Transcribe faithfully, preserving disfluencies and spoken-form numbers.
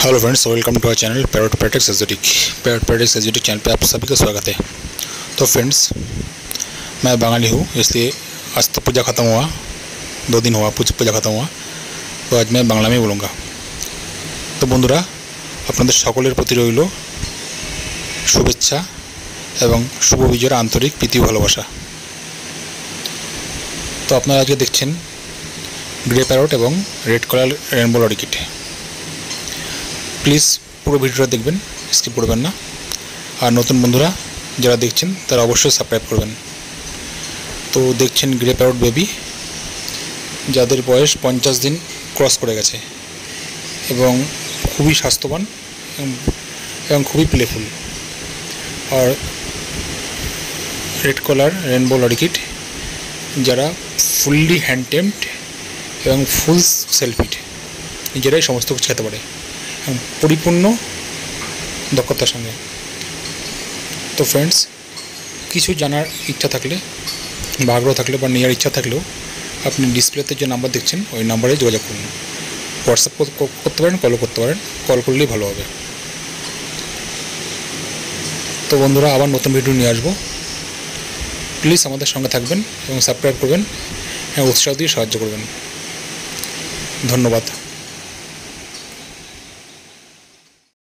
Hello friends, welcome to our channel parrot parrot exotic parrot parrot exotic channel पे आप सभी का स्वागत है। तो फ्रेंड्स, मैं बंगाली हूँ, इसलिए आज तो पूजा ख़त्म हुआ, दो दिन हुआ पूजा ख़त्म हुआ, तो आज मैं बांग्ला में बोलूँगा। तो बंधुरा, আপনাদের সকলের প্রতি রইল শুভেচ্ছা এবং শুভ বিজয়ের আন্তরিক প্রীতি ভালোবাসা। তো আপনারা আজকে দেখছেন গ্রে প্যারট এবং red colour rainbow lorikeet. Please পুরো ভিডিওটা দেখবেন, স্কিপ করবেন না। আর নতুন বন্ধুরা যারা দেখছেন তারা অবশ্যই সাবস্ক্রাইব করবেন। তো দেখছেন গ্রে প্যারট বেবি, যাদের বয়স পঞ্চাশ দিন ক্রস করে গেছে এবং খুবই স্বাস্থ্যবান এবং খুবই প্লেফুল। আর রেড কালার রেনবো লরিকিট যারা ফুললি হ্যান্ড টেমড এবং ফুল সেলফিড, নিজেরাই সমস্ত কিছু খেতে পারে এবং পরিপূর্ণ দক্ষতার সঙ্গে। তো ফ্রেন্ডস, কিছু জানার ইচ্ছা থাকলে বা আগ্রহ থাকলে বা নেওয়ার ইচ্ছা থাকলেও আপনি ডিসপ্লেতে যে নাম্বার দেখছেন ওই নাম্বারে যোগাযোগ করুন। হোয়াটসঅ্যাপ করতে পারেন, কলও করতে পারেন, কল করলেই ভালো হবে। তো বন্ধুরা, আবার নতুন ভিডিও নিয়ে আসবো। প্লিজ আমাদের সঙ্গে থাকবেন এবং সাবস্ক্রাইব করবেন এবং উৎসাহ দিয়ে সাহায্য করবেন। ধন্যবাদ।